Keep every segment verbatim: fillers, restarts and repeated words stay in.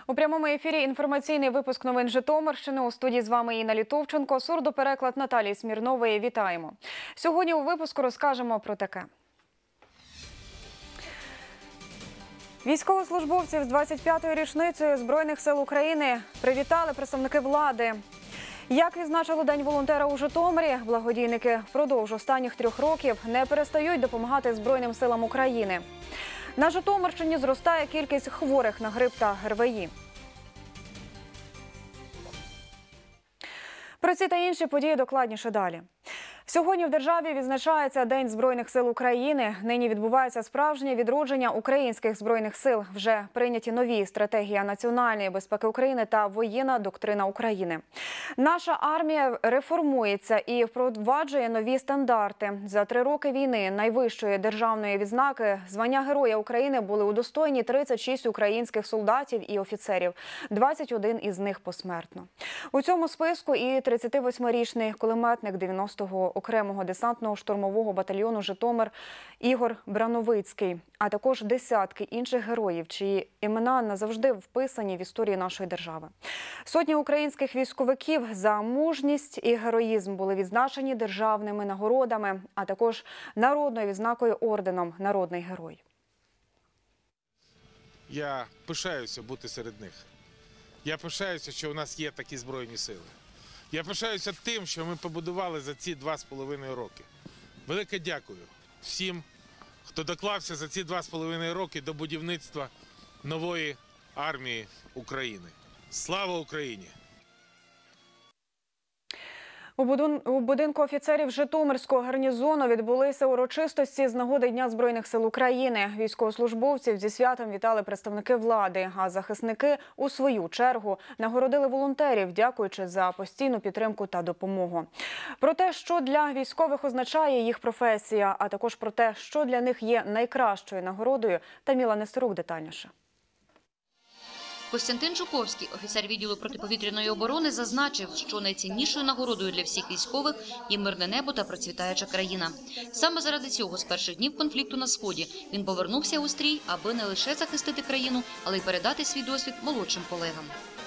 У прямому ефірі інформаційний випуск новин Житомирщини. У студії з вами Інна Літовченко, сурдопереклад Наталії Смірнової. Вітаємо. Сьогодні у випуску розкажемо про таке. Військовослужбовців з двадцять п'ятою річницею Збройних сил України привітали представники влади. Як відзначили День волонтера у Житомирі, благодійники впродовж останніх трьох років не перестають допомагати Збройним силам України. На Житомирщині зростає кількість хворих на грип та ГРВІ. Про ці та інші події докладніше далі. Сьогодні в державі відзначається День Збройних сил України. Нині відбувається справжнє відродження українських Збройних сил. Вже прийняті нові стратегія національної безпеки України та воєнна доктрина України. Наша армія реформується і впроваджує нові стандарти. За три роки війни найвищої державної відзнаки звання Героя України були удостоєні тридцять шість українських солдатів і офіцерів. двадцять один із них посмертно. У цьому списку і тридцятивосьмирічний кулеметник дев'яностого окремого десантно-штурмового батальйону «Житомир» Ігор Брановицький, а також десятки інших героїв, чиї імена назавжди вписані в історії нашої держави. Сотні українських військовиків за мужність і героїзм були відзначені державними нагородами, а також народною відзнакою орденом «Народний герой». Я пишаюся бути серед них. Я пишаюся, що у нас є такі Збройні сили. Я пишаюся тим, що ми побудували за ці два з половиною роки. Велике дякую всім, хто доклався за ці два з половиною роки до будівництва нової армії України. Слава Україні! У будинку офіцерів Житомирського гарнізону відбулися урочистості з нагоди Дня Збройних сил України. Військовослужбовців зі святом вітали представники влади, а захисники у свою чергу нагородили волонтерів, дякуючи за постійну підтримку та допомогу. Про те, що для військових означає їх професія, а також про те, що для них є найкращою нагородою, Таміла Нестерук детальніше. Костянтин Жуковський, офіцер відділу протиповітряної оборони, зазначив, що найціннішою нагородою для всіх військових є мирне небо та процвітаюча країна. Саме заради цього з перших днів конфлікту на Сході він повернувся у стрій, аби не лише захистити країну, але й передати свій досвід молодшим колегам.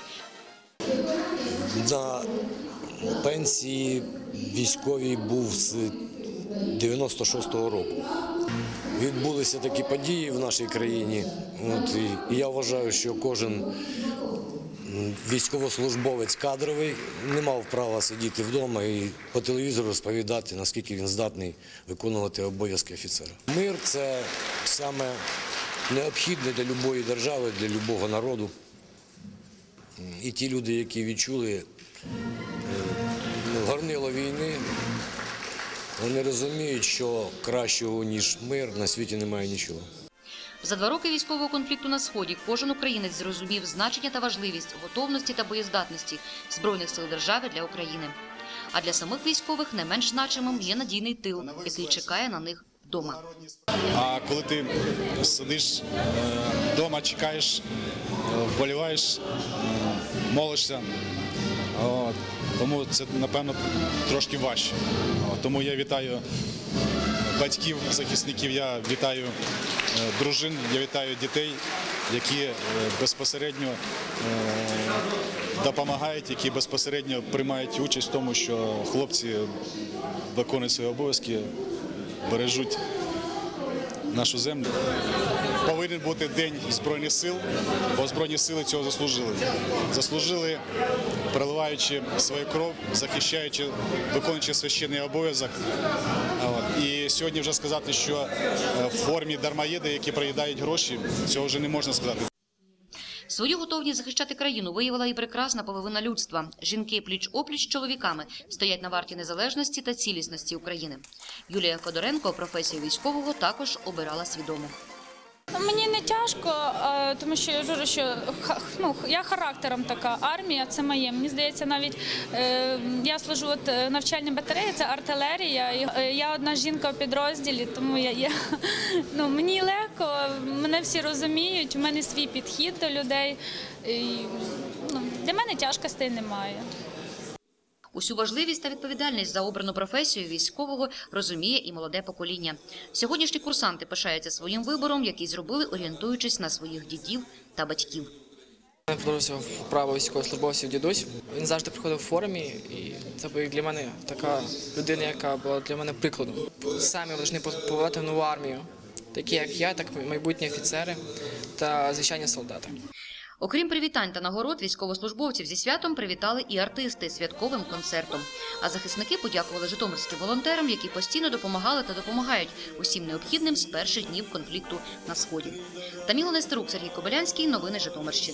На пенсії військовій був з дев'яносто шостого року. Відбулися такі події в нашій країні. От, і я вважаю, що кожен військовослужбовець кадровий не мав права сидіти вдома і по телевізору розповідати, наскільки він здатний виконувати обов'язки офіцера. Мир – це саме необхідне для будь-якої держави, для будь-якого народу. І ті люди, які відчули горнило війни, вони розуміють, що кращого, ніж мир, на світі немає нічого. За два роки військового конфлікту на Сході кожен українець зрозумів значення та важливість готовності та боєздатності Збройних сил держави для України. А для самих військових не менш значимим є надійний тил, який чекає на них вдома. А коли ти сидиш вдома, чекаєш, вболіваєш, молишся, тому це, напевно, трошки важче. Тому я вітаю батьків, захисників, я вітаю дружин, я вітаю дітей, які безпосередньо допомагають, які безпосередньо приймають участь в тому, що хлопці виконують свої обов'язки, бережуть нашу землю. Повинен бути День Збройних сил, бо Збройні сили цього заслужили. Заслужили, проливаючи свою кров, захищаючи, виконуючи священний обов'язок. І сьогодні вже сказати, що в формі дармоєди, які проїдають гроші, цього вже не можна сказати. Свою готовність захищати країну виявила і прекрасна половина людства. Жінки пліч-опліч з чоловіками стоять на варті незалежності та цілісності України. Юлія Федоренко професію військового також обирала свідомо. Мені не тяжко, тому що я кажу, що ну, я характером така, армія – це моє. Мені здається, навіть е, я служу от навчальній батареї, це артилерія. Я одна жінка у підрозділі, тому я, я, ну, мені легко, мене всі розуміють, у мене свій підхід до людей. І, ну, для мене тяжкостей немає. Усю важливість та відповідальність за обрану професію військового розуміє і молоде покоління. Сьогоднішні курсанти пишаються своїм вибором, який зробили, орієнтуючись на своїх дідів та батьків. Мене подобався вправо військовослужбовців дідусь. Він завжди приходив в формі, і це був для мене така людина, яка була для мене прикладом. Самі повинні побувати в нову армію, такі як я, так і майбутні офіцери та звичайні солдати. Окрім привітань та нагород, військовослужбовців зі святом привітали і артисти святковим концертом. А захисники подякували житомирським волонтерам, які постійно допомагали та допомагають усім необхідним з перших днів конфлікту на Сході. Таміла Нестерук, Сергій Кобилянський. Новини Житомирщини.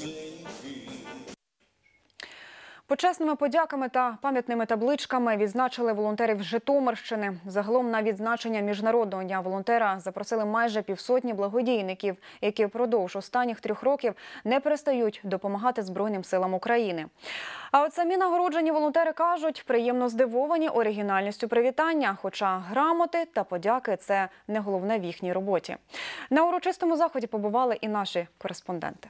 Почесними подяками та пам'ятними табличками відзначили волонтерів Житомирщини. Загалом на відзначення Міжнародного дня волонтера запросили майже півсотні благодійників, які впродовж останніх трьох років не перестають допомагати Збройним силам України. А от самі нагороджені волонтери кажуть, приємно здивовані оригінальністю привітання, хоча грамоти та подяки – це не головне в їхній роботі. На урочистому заході побували і наші кореспонденти.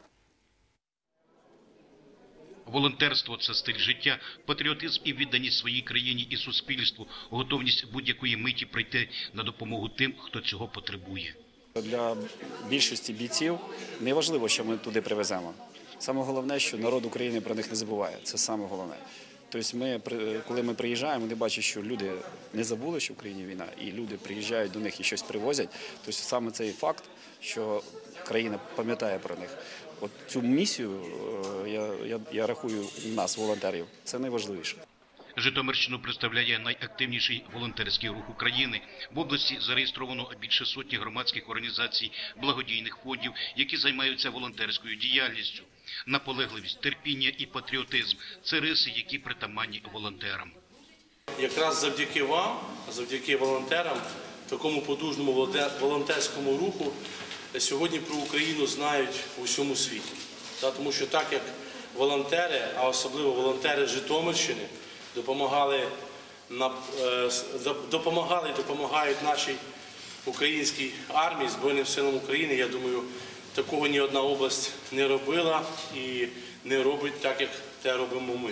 Волонтерство – це стиль життя, патріотизм і відданість своїй країні і суспільству, готовність будь-якої миті прийти на допомогу тим, хто цього потребує. Для більшості бійців не важливо, що ми туди привеземо. Саме головне, що народ України про них не забуває. Це саме головне. Тобто ми, коли ми приїжджаємо, вони бачать, що люди не забули, що в Україні війна, і люди приїжджають до них і щось привозять. Тобто саме цей факт, що країна пам'ятає про них. От цю місію, я, я, я рахую, нас, волонтерів, це найважливіше. Житомирщину представляє найактивніший волонтерський рух України. В області зареєстровано більше сотні громадських організацій, благодійних фондів, які займаються волонтерською діяльністю. Наполегливість, терпіння і патріотизм – це риси, які притаманні волонтерам. Якраз завдяки вам, завдяки волонтерам, такому потужному волонтерському руху, сьогодні про Україну знають у всьому світі. Тому що так, як волонтери, а особливо волонтери Житомирщини, допомагали, допомагали і допомагають нашій українській армії, Збройним силам України, я думаю, такого ні одна область не робила і не робить так, як те робимо ми.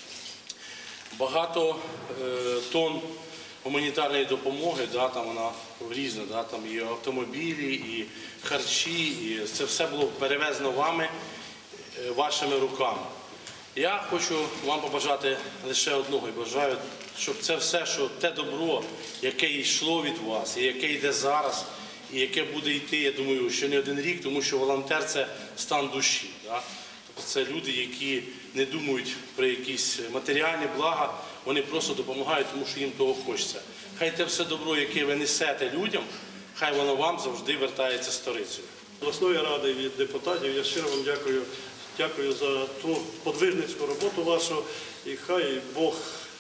Багато тонн гуманітарної допомоги, да, там вона різна, да, там і автомобілі, і харчі, і це все було перевезено вами, вашими руками. Я хочу вам побажати лише одного і бажаю, щоб це все, що те добро, яке йшло від вас, і яке йде зараз, і яке буде йти, я думаю, ще не один рік, тому що волонтер – це стан душі. Да? Тобто це люди, які не думають про якісь матеріальні блага, вони просто допомагають, тому що їм того хочеться. Хай те все добро, яке ви несете людям, хай воно вам завжди вертається сторицею. Обласної ради від депутатів я щиро вам дякую. Дякую за ту подвижницьку роботу вашу, і хай Бог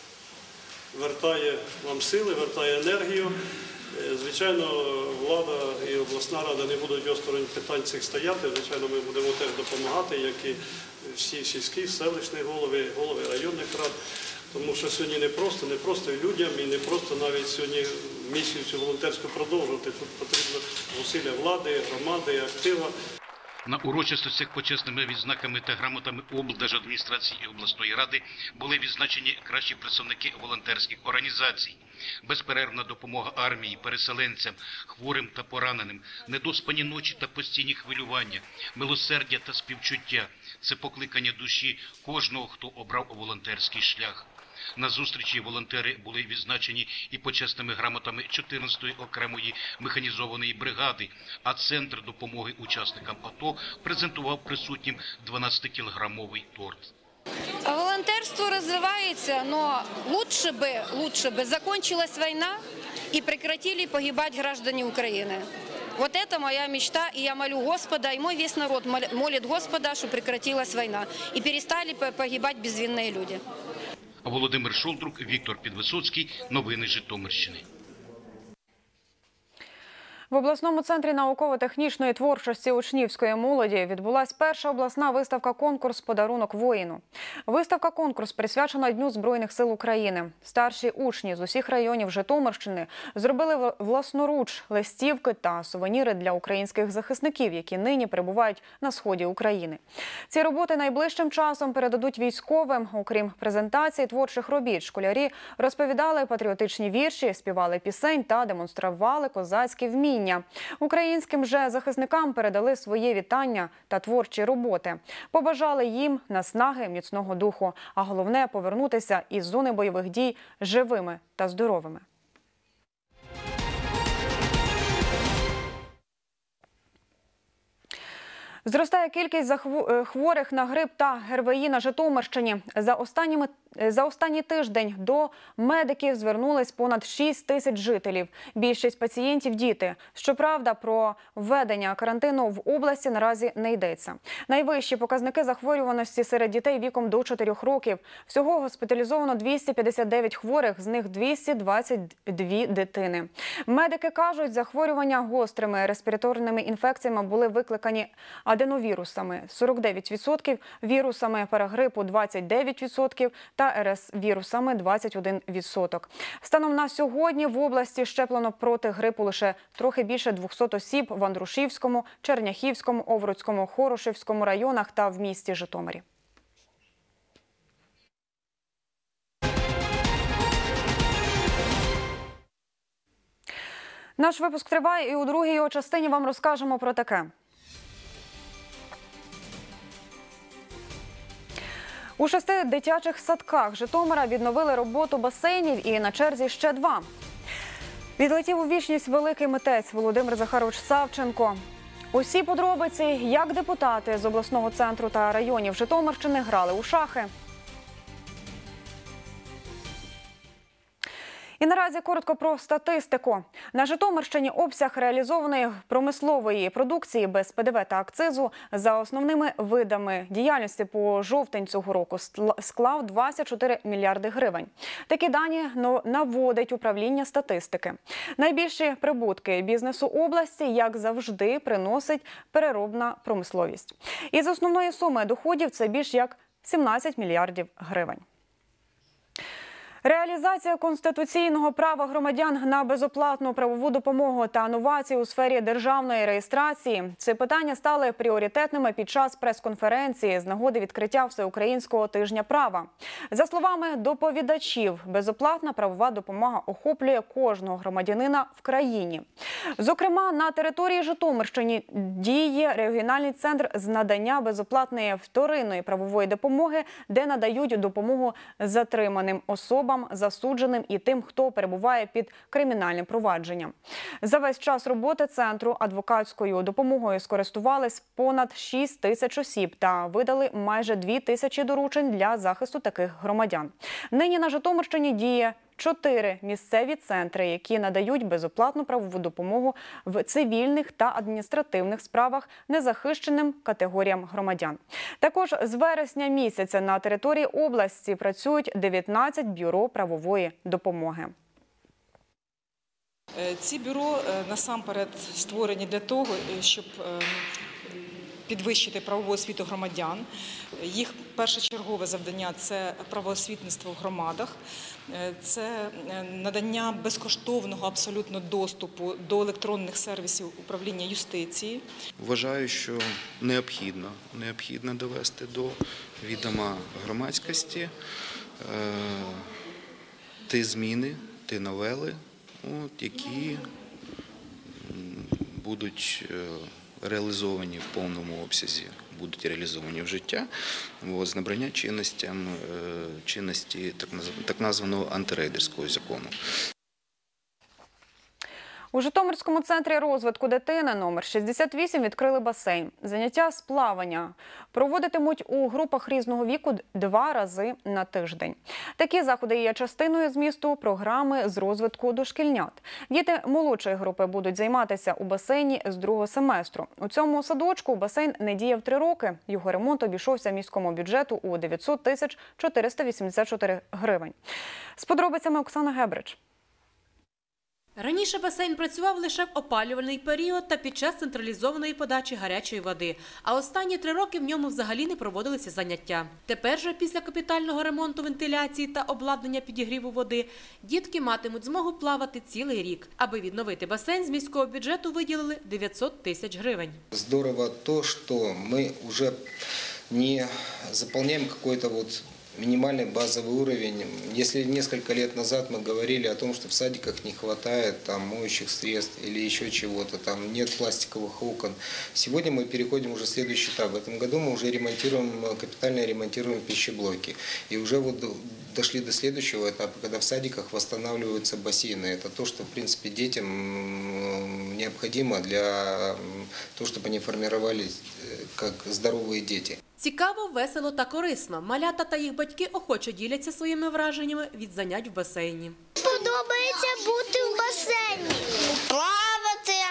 вертає вам сили, вертає енергію. Звичайно, влада і обласна рада не будуть осторонь питань цих стояти. Звичайно, ми будемо теж допомагати, як і всі сільські, селищні голови, голови районних рад. Тому що сьогодні не просто, не просто і людям, і не просто навіть сьогодні місію цю волонтерську продовжувати. Тут потрібно зусилля влади, громади, актива. На урочистостях почесними відзнаками та грамотами облдержадміністрації і обласної ради були відзначені кращі представники волонтерських організацій. Безперервна допомога армії, переселенцям, хворим та пораненим, недоспані ночі та постійні хвилювання, милосердя та співчуття – це покликання душі кожного, хто обрав волонтерський шлях. На зустрічі волонтери були відзначені і почесними грамотами чотирнадцятої окремої механізованої бригади, а Центр допомоги учасникам АТО презентував присутнім дванадцятикілограмовий торт. Волонтерство развивается, но лучше бы, лучше бы закончилась война и прекратили погибать граждане Украины. Вот это моя мечта, и я молю Господа, и мой весь народ молит Господа, что прекратилась война и перестали погибать безвинные люди. Володимир Шолдрук, Віктор Підвисоцький. Новини Житомирщини. В обласному центрі науково-технічної творчості учнівської молоді відбулась перша обласна виставка-конкурс «Подарунок воїну». Виставка-конкурс присвячена Дню Збройних сил України. Старші учні з усіх районів Житомирщини зробили власноруч листівки та сувеніри для українських захисників, які нині перебувають на сході України. Ці роботи найближчим часом передадуть військовим. Окрім презентації творчих робіт, школярі розповідали патріотичні вірші, співали пісень та демонстрували козацькі вміння. розуміння. Українським же захисникам передали своє вітання та творчі роботи. Побажали їм наснаги, міцного духу, а головне – повернутися із зони бойових дій живими та здоровими. Зростає кількість хворих на грип та ГРВІ на Житомирщині. За останніми За останній тиждень до медиків звернулись понад шість тисяч жителів. Більшість пацієнтів – діти. Щоправда, про введення карантину в області наразі не йдеться. Найвищі показники захворюваності серед дітей віком до чотирьох років. Всього госпіталізовано двісті п'ятдесят дев'ять хворих, з них двісті двадцять дві дитини. Медики кажуть, захворювання гострими респіраторними інфекціями були викликані аденовірусами – сорок дев'ять відсотків, вірусами парагрипу – двадцять дев'ять відсотків, та РС-вірусами двадцять один відсоток. Станом на сьогодні в області щеплено проти грипу лише трохи більше двохсот осіб в Андрушівському, Черняхівському, Овруцькому, Хорошівському районах та в місті Житомирі. Наш випуск триває, і у другій його частині вам розкажемо про таке. У шести дитячих садках Житомира відновили роботу басейнів, і на черзі ще два. Відлетів у вічність великий митець Володимир Захарович Савченко. Усі подробиці, як депутати з обласного центру та районів Житомирщини грали у шахи. І наразі коротко про статистику. На Житомирщині обсяг реалізованої промислової продукції без ПДВ та акцизу за основними видами діяльності по жовтень цього року склав двадцять чотири мільярди гривень. Такі дані наводить управління статистики. Найбільші прибутки бізнесу області, як завжди, приносить переробна промисловість. Із основної суми доходів це більш як сімнадцять мільярдів гривень. Реалізація конституційного права громадян на безоплатну правову допомогу та новації у сфері державної реєстрації – ці питання стали пріоритетними під час прес-конференції з нагоди відкриття Всеукраїнського тижня права. За словами доповідачів, безоплатна правова допомога охоплює кожного громадянина в країні. Зокрема, на території Житомирщини діє регіональний центр з надання безоплатної вторинної правової допомоги, де надають допомогу затриманим особам, засудженим і тим, хто перебуває під кримінальним провадженням. За весь час роботи центру адвокатською допомогою скористувались понад шість тисяч осіб та видали майже дві тисячі доручень для захисту таких громадян. Нині на Житомирщині діє чотири місцеві центри, які надають безоплатну правову допомогу в цивільних та адміністративних справах незахищеним категоріям громадян. Також з вересня місяця на території області працюють дев'ятнадцять бюро правової допомоги. Ці бюро насамперед створені для того, щоб підвищити правову освіту громадян. Їх першочергове завдання – це правоосвітництво в громадах, це надання безкоштовного абсолютно доступу до електронних сервісів управління юстиції. Вважаю, що необхідно, необхідно довести до відома громадськості ті зміни, ті новели, от, які будуть реалізовані в повному обсязі, будуть реалізовані в життя, от, з набрання чинності, чинності так, так названого антирейдерського закону. У Житомирському центрі розвитку дитини номер шістдесят вісім відкрили басейн. Заняття з плавання проводитимуть у групах різного віку два рази на тиждень. Такі заходи є частиною змісту програми з розвитку дошкільнят. Діти молодшої групи будуть займатися у басейні з другого семестру. У цьому садочку басейн не діяв три роки. Його ремонт обійшовся міському бюджету у дев'ятсот тисяч чотириста вісімдесят чотири гривень. З подробицями Оксана Гебрич. Раніше басейн працював лише в опалювальний період та під час централізованої подачі гарячої води, а останні три роки в ньому взагалі не проводилися заняття. Тепер же після капітального ремонту вентиляції та обладнання підігріву води дітки матимуть змогу плавати цілий рік. Аби відновити басейн, з міського бюджету виділили дев'ятсот тисяч гривень. Здорово то, що ми вже не заповняємо якийсь вот минимальный базовый уровень. Если несколько лет назад мы говорили о том, что в садиках не хватает там моющих средств или еще чего-то, там нет пластиковых окон, сегодня мы переходим уже в следующий этап. В этом году мы уже ремонтируем, капитально ремонтируем пищеблоки. И уже вот дошли до следующего этапа, когда в садиках восстанавливаются бассейны. Это то, что в принципе детям необходимо для того, чтобы они формировались как здоровые дети. Цікаво, весело та корисно. Малята та їх батьки охоче діляться своїми враженнями від занять в басейні. Подобається бути в басейні, плавати,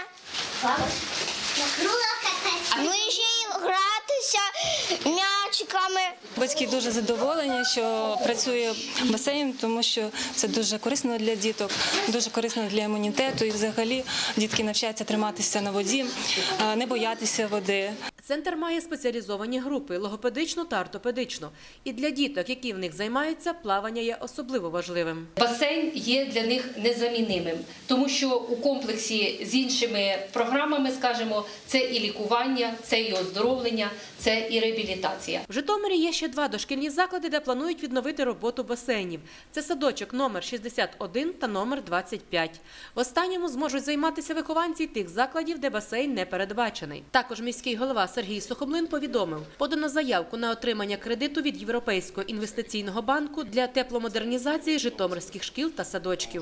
ну і ще й гратися м'ячиками. Батьки дуже задоволені, що працює басейн, тому що це дуже корисно для діток, дуже корисно для імунітету і взагалі дітки навчаються триматися на воді, не боятися води. Центр має спеціалізовані групи – логопедичну та ортопедичну. І для діток, які в них займаються, плавання є особливо важливим. Басейн є для них незамінимим, тому що у комплексі з іншими програмами, скажімо, це і лікування, це і оздоровлення, це і реабілітація. В Житомирі є ще два дошкільні заклади, де планують відновити роботу басейнів. Це садочок номер шістдесят один та номер двадцять п'ять. В останньому зможуть займатися вихованці тих закладів, де басейн не передбачений. Також міський голова Сергій Сухомлин повідомив, подано заявку на отримання кредиту від Європейського інвестиційного банку для тепломодернізації житомирських шкіл та садочків.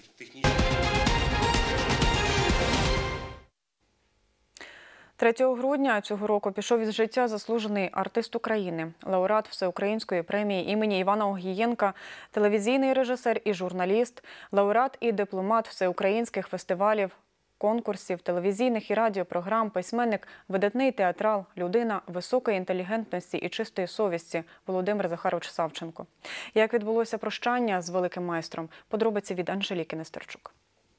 третього грудня цього року пішов із життя заслужений артист України, лауреат Всеукраїнської премії імені Івана Огієнка, телевізійний режисер і журналіст, лауреат і дипломат всеукраїнських фестивалів, конкурсів, телевізійних і радіопрограм, письменник, видатний театрал, людина високої інтелігентності і чистої совісті Володимир Захарович Савченко. Як відбулося прощання з великим майстром? Подробиці від Анжеліки Нестерчук.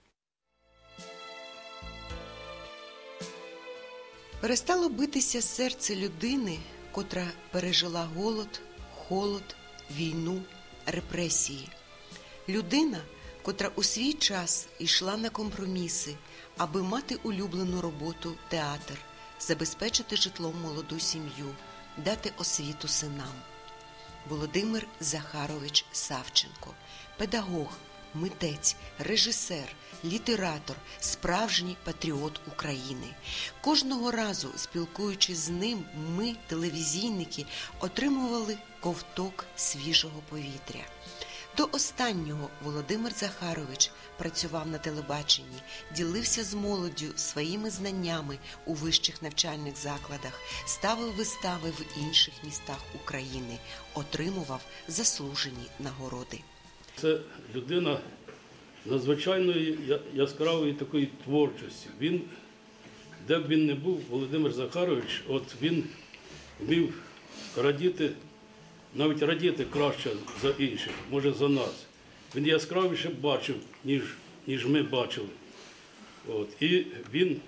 Перестало битися серце людини, котра пережила голод, холод, війну, репресії. Людина, котра у свій час йшла на компроміси, аби мати улюблену роботу – театр, забезпечити житлом молоду сім'ю, дати освіту синам. Володимир Захарович Савченко – педагог, митець, режисер, літератор, справжній патріот України. Кожного разу, спілкуючись з ним, ми, телевізійники, отримували ковток свіжого повітря. До останнього Володимир Захарович працював на телебаченні, ділився з молоддю своїми знаннями у вищих навчальних закладах, ставив вистави в інших містах України, отримував заслужені нагороди. Це людина надзвичайної яскравої такої творчості. Він, де б він не був, Володимир Захарович, от він вмів радіти, навіть радіти краще за інших, може за нас. Він яскравіше бачив, ніж, ніж ми бачили. От. І він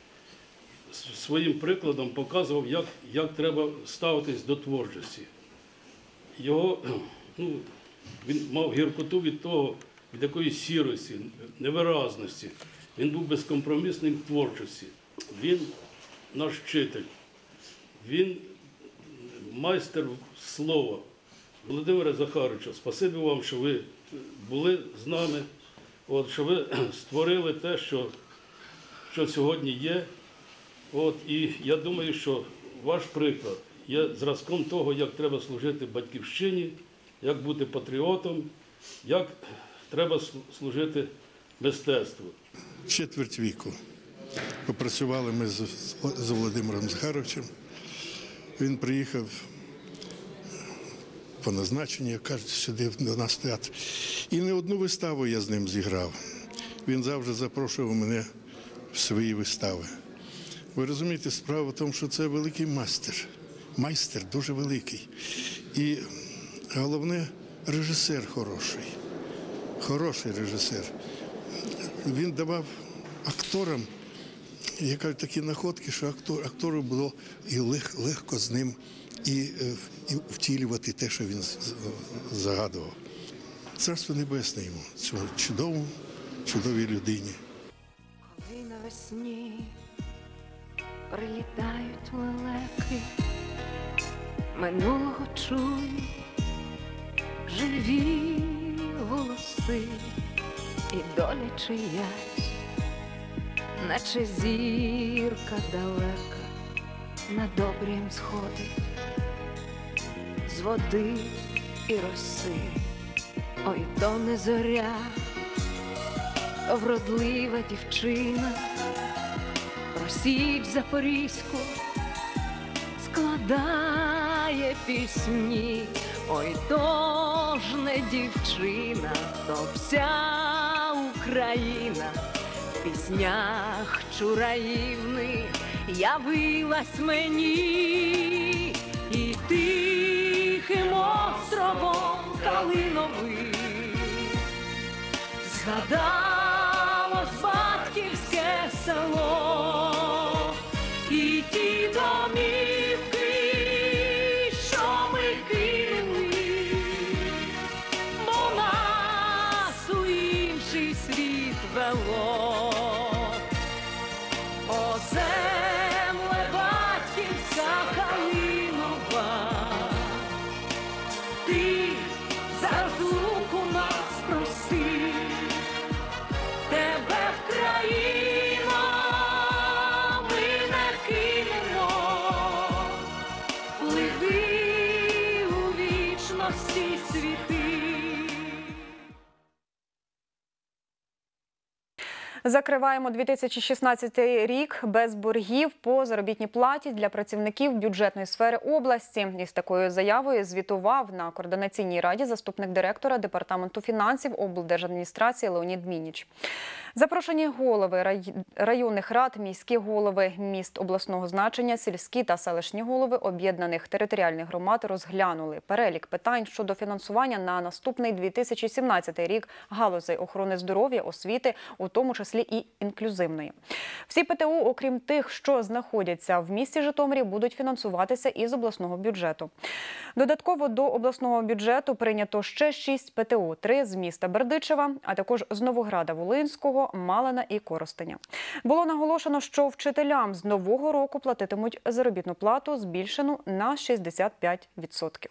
своїм прикладом показував, як, як треба ставитись до творчості. Його, ну, він мав гіркоту від того, від якоїсь сірості, невиразності. Він був безкомпромісним в творчості. Він наш вчитель, він майстер слова. Володимире Захаровичу, спасибі вам, що ви були з нами, от, що ви створили те, що, що сьогодні є. От, і я думаю, що ваш приклад є зразком того, як треба служити батьківщині, як бути патріотом, як треба служити мистецтву. Четверть віку попрацювали ми з, з Володимиром Захаровичем. Він приїхав по назначенню, як кажуть, сюди до нас в театр. І не одну виставу я з ним зіграв. Він завжди запрошував мене в свої вистави. Ви розумієте, справа в тому, що це великий майстер. Майстер дуже великий. І головне, режисер хороший. Хороший режисер. Він давав акторам, я кажу, такі находки, що актор, актору було і лег, легко з ним і, і втілювати те, що він загадував. Царство небесне йому, цьому чудовому, чудовій людині. Коли навесні прилітають лелеки, минулого чую живі голоси і доля чиясь, наче зірка далека над обрієм сходить з води і роси. Ой, то не зоря, вродлива дівчина, про Січ Запорізьку складає пісні. Ой, то ж не дівчина, то вся Україна в піснях чураївних явилась мені. І тихим островом калиновим згадалось батьківське село і ті домівки, що ми кинули, бо нас у інший світ вело. О, земле батьківська калинова, ти за розлуку нас прости, тебе в країна ми не кинемо, пливи у вічності світи. Закриваємо дві тисячі шістнадцятий рік без боргів по заробітній платі для працівників бюджетної сфери області. Із такою заявою звітував на координаційній раді заступник директора Департаменту фінансів облдержадміністрації Леонід Мініч. Запрошені голови районних рад, міські голови міст обласного значення, сільські та селищні голови об'єднаних територіальних громад розглянули перелік питань щодо фінансування на наступний дві тисячі сімнадцятий рік галузей охорони здоров'я, освіти, у тому числі і інклюзивної. Всі ПТУ, окрім тих, що знаходяться в місті Житомирі, будуть фінансуватися із обласного бюджету. Додатково до обласного бюджету прийнято ще шість ПТУ, три з міста Бердичева, а також з Новограда-Волинського, Малина і Коростеня. Було наголошено, що вчителям з нового року платитимуть заробітну плату, збільшену на шістдесят п'ять відсотків.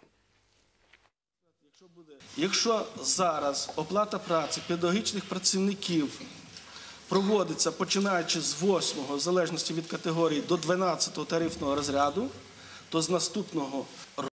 Якщо зараз оплата праці педагогічних працівників проводиться починаючи з восьмого, в залежності від категорії, до дванадцятого тарифного розряду, то з наступного року